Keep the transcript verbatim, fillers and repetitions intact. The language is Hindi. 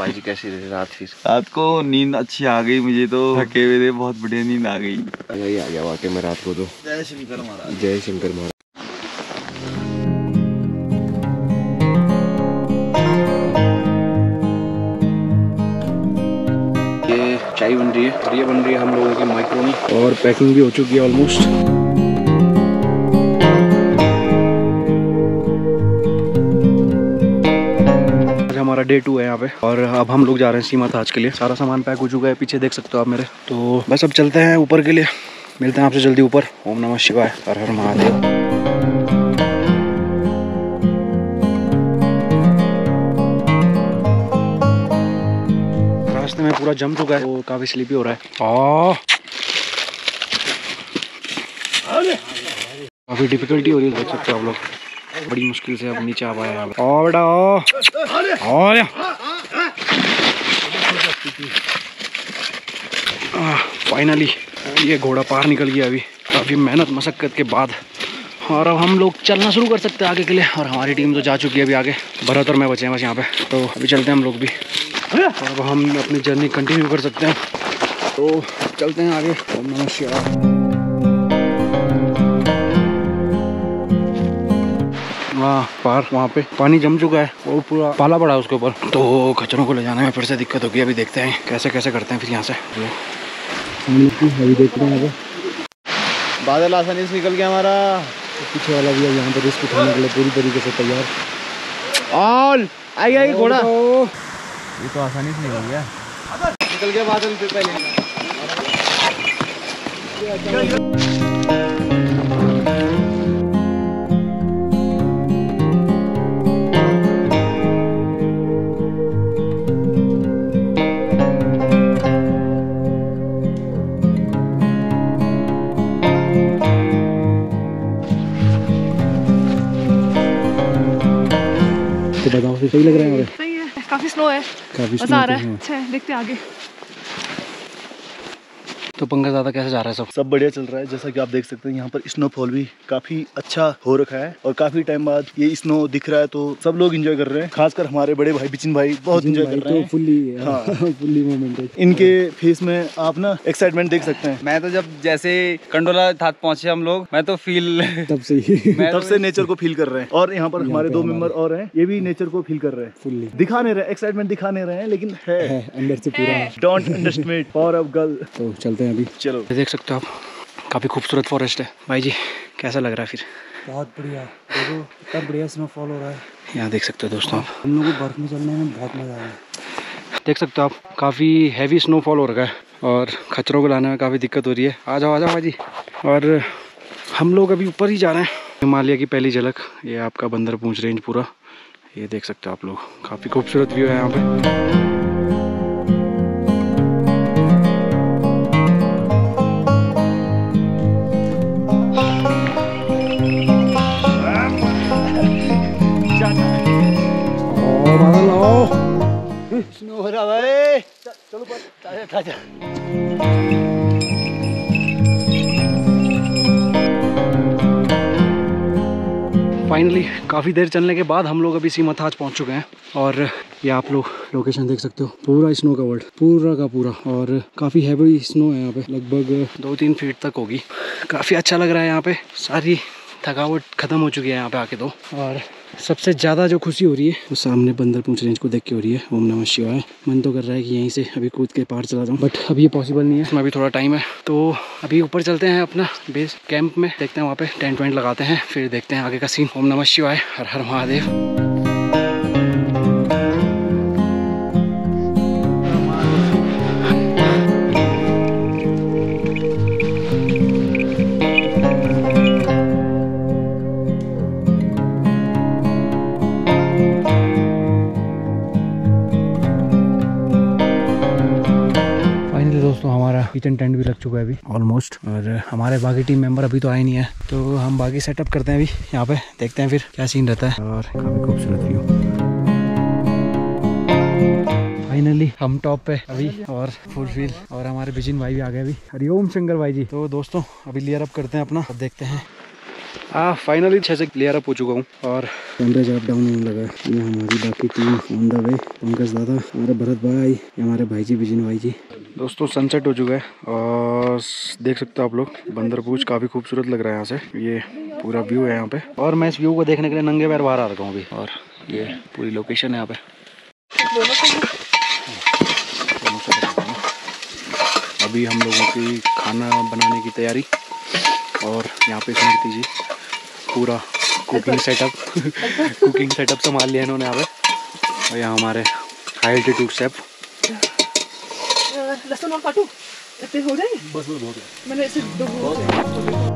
भाई जी कैसी रही रात? फिर रात को नींद अच्छी आ गई मुझे तो, थके हुए थे, बहुत बढ़िया नींद आ गई। यही आ गया वाकई में रात को तो। जय शंकर महाराज। जय शंकर महाराज। ये चाय बन रही है और ये बन रही है हम लोगों की मैक्रोनी, और पैकिंग भी हो चुकी है ऑलमोस्ट। हमारा डे टू है यहाँ पे और अब हम लोग जा रहे हैं सीमा ताज के लिए। सारा सामान पैक हो चुका है, पीछे देख सकते हो आप मेरे। तो बस अब चलते हैं ऊपर के लिए, मिलते हैं आपसे जल्दी ऊपर। ओम नमः शिवाय, हर हर महादेव। रास्ते में पूरा जम चुका है तो काफी स्लीपी हो रहा है। आ काफी डिफिकल्टी हो रही है, देख सकते हो आप लोग। बड़ी मुश्किल से अब नीचे आ पाया यहाँ पे। ओ बेटा ओ फाइनली ये घोड़ा पार निकल गया अभी, काफ़ी मेहनत मशक्क़त के बाद। और अब हम लोग चलना शुरू कर सकते हैं आगे के लिए। और हमारी टीम तो जा चुकी है अभी आगे, भरत और मैं बचे हैं बस यहाँ पे। तो अभी चलते हैं हम लोग भी, और अब हम अपनी जर्नी कंटिन्यू कर सकते हैं। तो चलते हैं आगे। ओम नमः शिवाय। वहाँ पार वहाँ पे पानी जम चुका है और पूरा पाला पड़ा है उसके ऊपर, तो कचरों को ले जाने में फिर से दिक्कत होगी। अभी देखते हैं कैसे कैसे करते हैं फिर यहाँ से। हम लोग अभी देखते हैं यहाँ पे बादल आसानी से निकल गया हमारा। तो पीछे वाला भी है यहाँ पे रिस्क उठाने के लिए पूरी तरीके से तैयार। ऑल आई आई घोड़ा, ये तो आसानी से निकल गया, निकल गया बादल पे पहले। तो बताओ फिर सही लग रहा है? सही है, काफी स्नो है, काफी मजा आ रहा है। अच्छा है, देखते हैं आगे। तो पंकज दादा कैसे जा रहा है? सब सब बढ़िया चल रहा है। जैसा कि आप देख सकते हैं यहाँ पर स्नोफॉल भी काफी अच्छा हो रखा है और काफी टाइम बाद ये स्नो दिख रहा है, तो सब लोग एंजॉय कर रहे हैं। खासकर हमारे बड़े भाई बिचिन भाई बहुत एंजॉय कर रहे हैं। फुल्ली हाँ फुल्ली मोमेंट है इनके फेस में, आप ना एक्साइटमेंट देख सकते हैं। मैं तो जब जैसे कंडोला थात पहुंचे हम लोग, मैं तो फील तब से ही तब से नेचर को फील कर रहे हैं। और यहाँ पर हमारे दो मेंबर और हैं, ये भी नेचर को फील कर रहे हैं। फुल्ली दिखा नहीं रहे, एक्साइटमेंट दिखा नहीं रहे हैं, लेकिन है, है अंदर से पूरा। Don't underestimate power of girl. तो चलते हैं अभी। चलो देख सकते हो आप, काफी खूबसूरत फॉरेस्ट है। भाई जी कैसा लग रहा है फिर? बहुत बढ़िया, देखो इतना बढ़िया स्नोफॉल हो रहा है। यहाँ देख सकते हो दोस्तों आप, हम लोगों को बर्फ में चलने में बहुत मजा आ रहा है। देख सकते हो आप, काफ़ी हैवी स्नोफॉल हो रखा है और खच्चरों को लाने में काफ़ी दिक्कत हो रही है। आ जाओ आ जाओ भाई जी। और हम लोग अभी ऊपर ही जा रहे हैं। हिमालय की पहली झलक, ये आपका बंदर पूंछ रेंज पूरा, ये देख सकते हो आप लोग। काफ़ी खूबसूरत व्यू है यहाँ पे। स्नो हो रहा है, चलो पर ताजा ताजा। फाइनली काफ़ी देर चलने के बाद हम लोग अभी सीमा ताज पहुँच चुके हैं। और ये आप लोग लोकेशन देख सकते हो, पूरा स्नो कवर्ड, पूरा का पूरा। और काफ़ी हैवी स्नो है यहाँ पे, लगभग दो तीन फीट तक होगी। काफ़ी अच्छा लग रहा है यहाँ पे, सारी थकावट ख़त्म हो चुकी है यहाँ पे आके तो। और सबसे ज़्यादा जो खुशी हो रही है वो सामने बंदर पूंछ रेंज को देख के हो रही है। ओम नमः शिवाय। मन तो कर रहा है कि यहीं से अभी कूद के पार चला जाऊँ, बट अभी ये पॉसिबल नहीं है, इसमें अभी थोड़ा टाइम है। तो अभी ऊपर चलते हैं अपना बेस कैंप में, देखते हैं वहाँ पे टेंट वेंट लगाते हैं, फिर देखते हैं आगे का सीन। ओम नमः शिवाय, हर हर महादेव। किचन टेंट भी लग चुका है अभी ऑलमोस्ट, और हमारे बाकी टीम मेंबर अभी तो आए नहीं है, तो हम बाकी सेटअप करते हैं अभी यहाँ पे, देखते हैं फिर क्या सीन रहता है। और काफी खूबसूरत व्यू। फाइनली हम टॉप पे अभी और फुल फील, और हमारे बिजिन भाई भी आ गए अभी। हरिओम शंकर भाई जी। तो दोस्तों अभी लेयर अप करते हैं अपना, अब देखते हैं हाँ फाइनली अच्छे से क्लियर अप हो चुका हूँ और टेम्परेचर अप डाउन होने लगा है। ये हमारी बाकी team on the way, Pankaj दादा, हमारे भरत भाई, ये हमारे भाई जी बिजिन भाई जी। दोस्तों सनसेट हो चुका है और देख सकते हो आप लोग बंदरपूछ काफ़ी खूबसूरत लग रहा है यहाँ से। ये पूरा व्यू है यहाँ पे और मैं इस व्यू को देखने के लिए नंगे पैर बाहर आ रखा हूँ अभी। और ये पूरी लोकेशन है यहाँ पे। अभी हम लोगों की खाना बनाने की तैयारी और यहाँ पे स्मृति जी पूरा कुकिंग सेटअप कुकिंग सेटअप संभाल लिया इन्होंने यहाँ पे। और यहाँ हमारे हाई एल्टीट्यूड शेफ। लहसुन और काटू इतने हो जाएंगे? बस बस बहुत है। मैंने ऐसे दो